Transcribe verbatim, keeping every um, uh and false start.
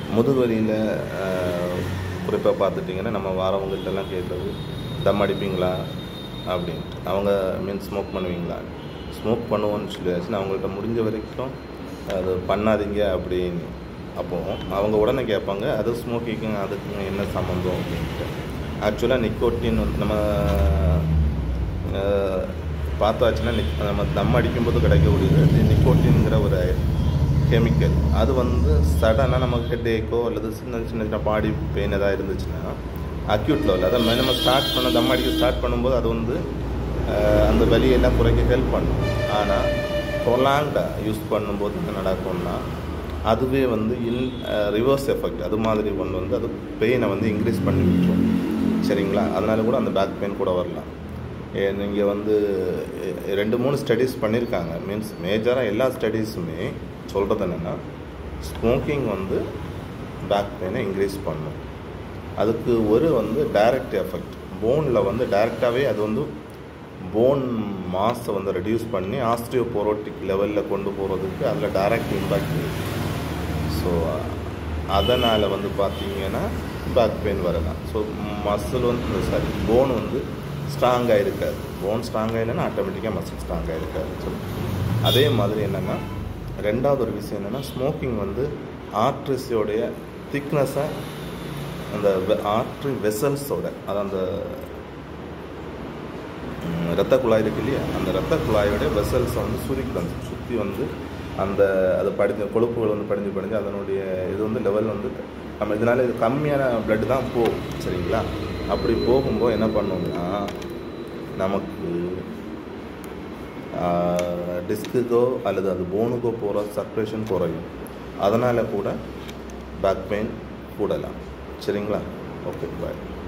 முதுகு வலியில் குறிப்பாக பார்த்துட்டிங்கன்னா நம்ம வாரவங்கள்ட்டெல்லாம் கேட்குறது தம் அடிப்பீங்களா அப்படின்ட்டு. அவங்க மீன் ஸ்மோக் பண்ணுவீங்களா? ஸ்மோக் பண்ணுவோன்னு சொல்லியாச்சுன்னா அவங்கள்ட்ட முடிஞ்ச வரைக்கும் அது பண்ணாதீங்க அப்படின்னு. அப்போது அவங்க உடனே கேட்பாங்க அது ஸ்மோக்கிங் அதுக்குங்க என்ன சம்மந்தம் அப்படின்ட்டு. ஆக்சுவலாக நிக்கோட்டின் வந்து நம்ம பார்த்தாச்சுன்னா நிக் நம்ம தம் அடிக்கும்போது கிடைக்கக்கூடியது நிக்கோட்டின்ங்கிற ஒரு கெமிக்கல். அது வந்து சடனாக நமக்கு ஹெட்டேக்கோ அல்லது சின்ன சின்ன சின்ன பாடி பெயின் எதாவது இருந்துச்சுன்னா அக்யூட் லெவல் அதை நம்ம ஸ்டார்ட் பண்ண தம் அடிக்க ஸ்டார்ட் பண்ணும்போது அது வந்து அந்த வலியெல்லாம் குறைக்க ஹெல்ப் பண்ணும். ஆனால் ப்ரொலாங்டாக யூஸ் பண்ணும்போது என்ன நடக்கும்னா அதுவே வந்து இன் ரிவர்ஸ் எஃபெக்ட் அது மாதிரி கொண்டு வந்து அது பெயினை வந்து இன்க்ரீஸ் பண்ணி விட்டுரும். சரிங்களா? அதனால கூட அந்த பேக் பெயின் கூட வரலாம். நீங்கள் வந்து ரெண்டு மூணு ஸ்டடீஸ் பண்ணியிருக்காங்க. மீன்ஸ் மேஜராக எல்லா ஸ்டடீஸுமே சொல்கிறது என்னென்னா ஸ்மோக்கிங் வந்து பேக் பெயினை இன்க்ரீஸ் பண்ணும். அதுக்கு ஒரு வந்து டைரக்ட் எஃபெக்ட் போனில் வந்து டைரெக்டாகவே அது வந்து போன் மாஸை வந்து ரெடியூஸ் பண்ணி ஆஸ்டியோபோரோட்டிக் லெவலில் கொண்டு போகிறதுக்கு அதில் டைரக்ட் இம்பேக்ட் இருக்குது. ஸோ அதனால் வந்து பார்த்திங்கன்னா பேக் பெயின் வரலாம். ஸோ மசில் வந்து சாரி போன் வந்து ஸ்ட்ராங்காக இருக்காது. போன் ஸ்ட்ராங்காக இல்லைன்னா ஆட்டோமேட்டிக்காக மசில் ஸ்ட்ராங்காக இருக்காது. ஸோ அதே மாதிரி என்னென்னா ரெண்டாவது ஒரு விஷயம் என்னென்னா ஸ்மோக்கிங் வந்து ஆர்ட்ரிஸோடைய திக்னஸை அந்த ஆர்ட்ரி வெசல்ஸோட அது அந்த இரத்த குழாய் இருக்கு இல்லையா அந்த இரத்த குழாயோடைய வெசல்ஸை வந்து சுருக்கி வந்து சுற்றி வந்து அந்த அது படிஞ்ச கொழுப்புகள் வந்து படிஞ்சு படிஞ்சு அதனுடைய இது வந்து லெவல் வந்து நம்ம இதனால் இது கம்மியான பிளட் தான் போகும். சரிங்களா? அப்படி போகும்போது என்ன பண்ணுவோம்னா நமக்கு டிஸ்க்குக்கோ அல்லது அது போனுக்கோ போகிற சர்க்குலேஷன் குறையும். அதனால் கூட பேக் பெயின் கூடலாம். சரிங்களா? ஓகே, பாய்.